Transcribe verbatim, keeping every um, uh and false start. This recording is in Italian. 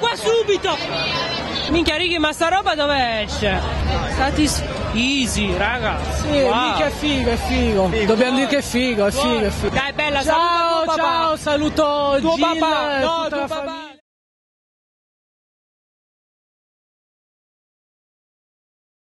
qua subito! Minchia Ricky, ma sta roba dove esce? Stati easy, raga. Sì, wow. mica è figo, è figo. figo Dobbiamo dire che è figo, è figo, è figo. Dai, bella, ciao, saluto tuo ciao, papà. saluto tuo Gil papà, no, e tutta tuo la papà. famiglia.